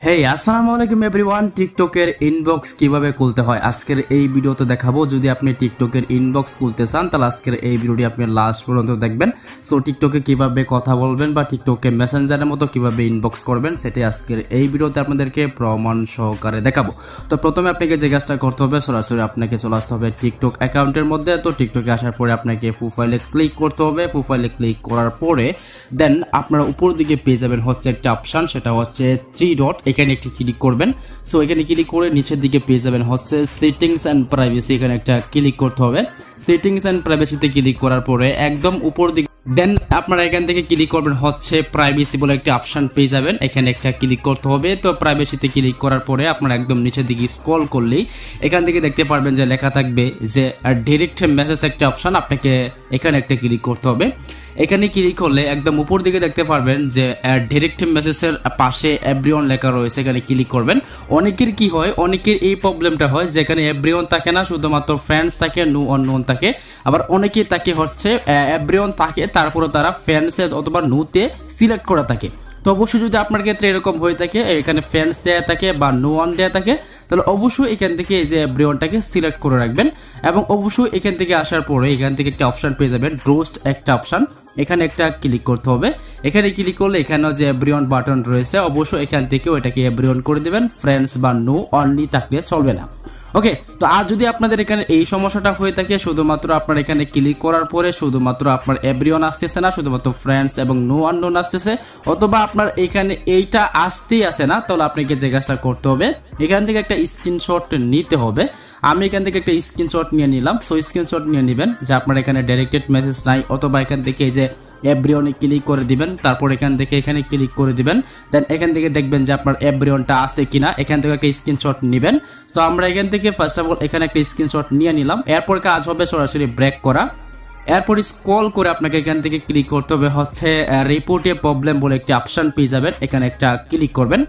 হেই আসসালামু আলাইকুম এভরিওয়ান। টিকটকের ইনবক্স কিভাবে খুলতে হয় আজকের এই ভিডিওতে দেখাবো। যদি আপনি টিকটকের ইনবক্স খুলতে চান তাহলে আজকের এই ভিডিওটি আপনি লাস্ট পর্যন্ত দেখবেন। সো টিকটকে কিভাবে কথা বলবেন বা টিকটকে মেসেঞ্জারের মতো কিভাবে ইনবক্স করবেন সেটাই আজকের এই ভিডিওতে আপনাদেরকে প্রমাণ সহকারে দেখাবো। তো প্রথমে আপনাকে যে কাজটা করতে হবে, সরাসরি আপনাকে চলে আসতে হবে টিকটক অ্যাকাউন্টের মধ্যে। তো টিকটকে আসার পরে আপনাকে প্রোফাইলে ক্লিক করতে হবে। প্রোফাইলে ক্লিক করার পরে দেন আপনারা উপর দিকে পেয়ে যাবেন হচ্ছে একটা অপশন, সেটা হচ্ছে 3 ডট, এখানে একটি ক্লিক করবেন। সো এখানে ক্লিক করে নিচের দিকে পেয়ে যাবেন হচ্ছে সেটিংস এন্ড প্রাইভেসি, এখানে একটা ক্লিক করতে হবে। সেটিংস এন্ড প্রাইভেসিতে ক্লিক করার পরে একদম উপর দিকে দেন আপনারা এখান থেকে ক্লিক করবেন হচ্ছে প্রাইভেসি বলে একটা অপশন পেয়ে যাবেন, এখানে একটা ক্লিক করতে হবে। তো প্রাইভেসিতে ক্লিক করার পরে আপনারা একদম নিচের দিকে স্ক্রল করলেই এখান থেকে দেখতে পারবেন যে লেখা থাকবে যে ডাইরেক্ট মেসেজ একটা অপশন, আপনাকে এখানে একটা ক্লিক করতে হবে। এখানে ক্লিক করলে একদম উপর দিকে দেখতে পারবেন যে ডাইরেক্ট মেসেজের পাশে এভরিওয়ান লেখা রয়েছে, এখানে ক্লিক করবেন। অনেকের কি হয়, অনেকের এই প্রবলেমটা হয় যেখানে এভরিওয়ান থাকে না, শুধুমাত্র ফ্রেন্ডস থাকে, নো অননোন থাকে। আবার অনেকের থাকে হচ্ছে এভরিওয়ান থাকে, তারপরে তারা ফ্রেন্ডসে অথবা নোতে সিলেক্ট করা থাকে। তো অবশ্যই যদি আপনার ক্ষেত্রে এরকম হয়ে থাকে, এখানে ফ্রেন্ডস দেয়া থাকে বা নো ওয়ান দেয়া থাকে, তাহলে অবশ্যই এখান থেকে এই যে এভরিওয়ানটাকে সিলেক্ট করে রাখবেন। এবং অবশ্যই এখান থেকে আসার পরে এখান থেকে একটা অপশন পেয়ে যাবেন, রোস্ট একটা অপশন, এখানে একটা ক্লিক করতে হবে। এখানে ক্লিক করলে এখানেও যে এভরিওয়ান বাটন রয়েছে, অবশ্যই এখান থেকে ওইটাকে এভরিওয়ান করে দিবেন, ফ্রেন্ডস বা নো অনলি থাকলে চলবে না। ওকে, তো আর যদি আপনাদের এখানে এই সমস্যাটা হয়ে থাকে, শুধুমাত্র আপনার এখানে ক্লিক করার পরে শুধুমাত্র আপনার এভরিওয়ান আসতেছে না, শুধুমাত্র ফ্রেন্ডস এবং নো আননোন আসতেছে, অথবা আপনার এখানে এইটা আসতেই আসে না, তাহলে আপনাকে যে কাজটা করতে হবে এখান থেকে একটা স্ক্রিনশট নিতে হবে। আমি এখান থেকে একটা স্ক্রিনশট নিয়ে নিলাম। সো স্ক্রিনশট নিয়ে নেবেন যে আপনার এখানে ডাইরেক্টেড মেসেজ নাই, অথবা এখান থেকে এই যে এভরিওয়ানে ক্লিক করে দিবেন, তারপর এখান থেকে এখানে ক্লিক করে দিবেন। দেন এখান থেকে দেখবেন যে আপনার এভরিওয়ানটা আছে কিনা, এখান থেকে একটা স্ক্রিনশট নেবেন। তো আমরা এখান থেকে ফার্স্ট অফ অল এখানে একটা স্ক্রিনশট নিয়ে নিলাম। এরপর কাজ হবে সরাসরি ব্রেক করা। এরপর স্ক্রল করে আপনাকে এখান থেকে ক্লিক করতে হবে হচ্ছে রিপোর্টে প্রবলেম বলে একটি অপশন পেয়ে যাবেন, এখানে একটা ক্লিক করবেন।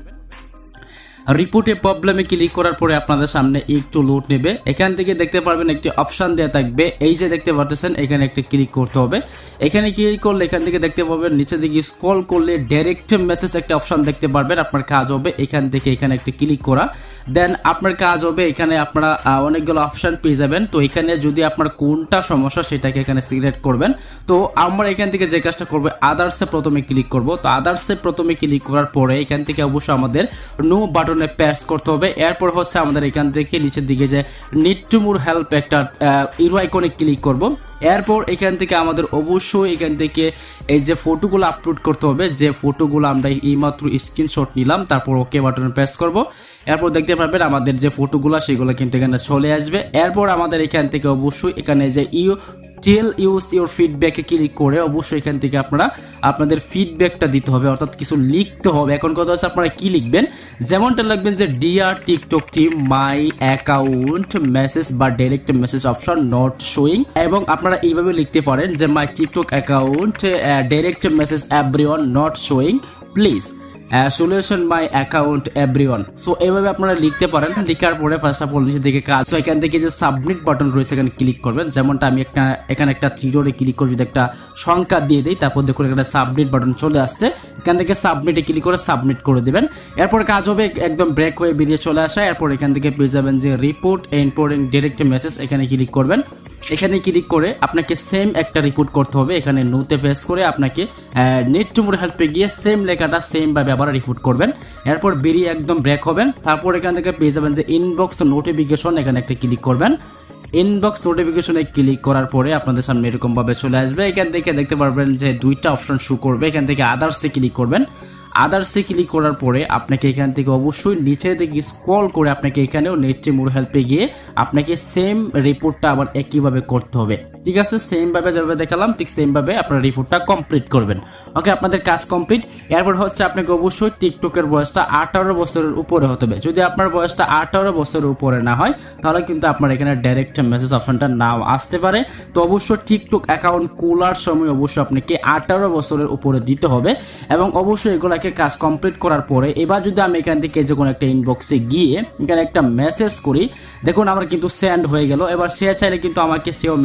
রিপোর্টে প্রবলেমে ক্লিক করার পরে আপনাদের সামনে একটু লোড নেবে। এখান থেকে দেখতে পারবেন একটি অপশন দেওয়া থাকবে, এই যে দেখতে পাচ্ছেন, এখানে একটা ক্লিক করতে হবে। এখানে ক্লিক করলে এখান থেকে দেখতে পাবেন নিচে দিকে স্ক্রল করলে ডাইরেক্ট মেসেজ একটা অপশন দেখতে পারবেন। আপনার কাজ হবে এখান থেকে এখানে একটা ক্লিক করা। দেন আপনার কাজ হবে এখানে আপনারা অনেকগুলো অপশন পেয়ে যাবেন। তো এখানে যদি আপনার কোনটা সমস্যা সেটাকে এখানে সিলেক্ট করবেন। তো আমরা এখান থেকে যে কাজটা করবো, আদার্সে প্রথমে ক্লিক করব। তো আদার্সে প্রথমে ক্লিক করার পরে এখান থেকে অবশ্যই আমাদের নো বাটনে প্রেস করতে হবে। এরপর হচ্ছে আমাদের এখান থেকে নিচের দিকে যে নিড টু মোর হেল্প একটা ইরো আইকনে ক্লিক করব। এরপর এখান থেকে আমাদের অবশ্যই এখান থেকে এই যে ফটোগুলো আপলোড করতে হবে, যে ফটোগুলো আমরা এইমাত্র স্ক্রিনশট নিলাম, তারপর ওকে বাটনে প্রেস করব। এরপর দেখতে পারবেন আমাদের যে ফটোগুলো সেগুলো কিন্তু এখানে চলে আসবে। এরপর আমাদের এখান থেকে অবশ্যই এখানে যে টেল ইউজ ইউর ফিডব্যাকে ক্লিক করে অবশ্যই এখান থেকে আপনারা আপনাদের ফিডব্যাকটা দিতে হবে, অর্থাৎ কিছু লিখতে হবে। এখন কথা হচ্ছে আপনারা কি লিখবেন, যেমনটা লিখবেন যে dear TikTok team, my account message বা direct message option not showing. এবং আপনারা এইভাবে লিখতে পারেন যে my TikTok account direct message everyone not showing, please solution my account everyone. So এইভাবে আপনারা লিখতে পারেন। লিখার পরে ফার্স্ট অফ অল নিচে দিকে কাজ, সো এখান থেকে যে সাবমিট বাটন রয়েছে এখানে ক্লিক করবেন। যেমনটা আমি এখানে একটা থ্রিডোরে ক্লিক করে যদি একটা সংখ্যা দিয়ে দিই, তারপর দেখুন এখানে সাবমিট বাটন চলে আসছে। এখান থেকে সাবমিটে ক্লিক করে সাবমিট করে দেবেন। এরপর কাজ হবে একদম ব্রেক হয়ে বেরিয়ে চলে আসা। এরপর এখান থেকে পেয়ে যাবেন যে রিপোর্ট ইম্পোর্টিং ডাইরেক্ট মেসেজ, এখানে ক্লিক করবেন। এখানে ক্লিক করে আপনাকে সেম একটা রিপোর্ট করতে হবে, এখানে নোতে প্রেস করে আপনাকে নিড টু মোর হেল্পে গিয়ে সেম লেখাটা সেম ভাবে আবার রিপোর্ট করবেন। এরপর বেরিয়ে একদম ব্রেক হবেন। তারপর এখান থেকে পেয়ে যাবেন যে ইনবক্স নোটিফিকেশন, এখানে একটা ক্লিক করবেন। ইনবক্স নোটিফিকেশনে ক্লিক করার পরে আপনাদের সামনে এরকম ভাবে চলে আসবে। এখান থেকে দেখতে পারবেন যে দুইটা অপশন শো করবে, এখান থেকে আদার্সে ক্লিক করবেন। আদার্সে ক্লিক করার পরে আপনাকে এখান থেকে অবশ্যই নিচে দিকে স্ক্রল করে আপনাকে এখানেও নিড টু মোর হেল্পে গিয়ে আপনাকে সেম রিপোর্টটা আবার একইভাবে করতে হবে। ঠিক আছে, সেম ভাবে যেভাবে দেখালাম ঠিক সেম ভাবে আপনার রিপোর্টটা কমপ্লিট করবেন। ওকে, আপনাদের কাজ কমপ্লিট। এরপর হচ্ছে আপনাকে অবশ্যই টিকটকের বয়সটা 18 বছরের উপরে হতে হবে। যদি আপনার বয়সটা 18 বছরের উপরে না হয় তাহলে কিন্তু আপনার এখানে ডাইরেক্ট মেসেজ অপশনটা নাও আসতে পারে। তো অবশ্যই টিকটক অ্যাকাউন্ট খোলার সময় অবশ্যই আপনাকে 18 বছরের উপরে দিতে হবে। এবং অবশ্যই এগুলাকে কাজ কমপ্লিট করার পরে এবার যদি আমি এখান থেকে যে কোনো একটা ইনবক্সে গিয়ে এখানে একটা মেসেজ করি, দেখুন আমার কিন্তু সেন্ড হয়ে গেল। এবার সে চাইলে কিন্তু আমাকে সেও মেসেজ করতে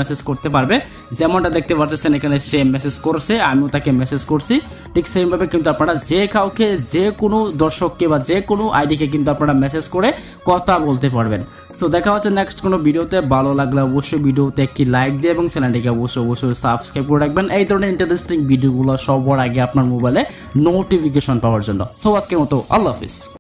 করতে পারবে। যেমনটা দেখতে পাচ্ছেন এখানে সে মেসেজ করছে, আমিও তাকে মেসেজ করছি, ঠিক সেমভাবে কিন্তু আপনারা যে কাউকে, যে কোনো দর্শককে বা যে কোনো আইডিকে কিন্তু আপনারা মেসেজ করে কথা বলতে পারবেন। সো দেখা হচ্ছে নেক্সট কোনো ভিডিওতে। ভালো লাগলে অবশ্যই ভিডিওতে একটি লাইক দিয়ে এবং চ্যানেলটিকে অবশ্যই সাবস্ক্রাইব করে রাখবেন এই ধরনের ইন্টারেস্টিং ভিডিওগুলো সবার আগে আপনার মোবাইলে নোটিফিকেশন পাওয়ার জন্য। সো আজকের মতো আল্লাহ হাফিজ।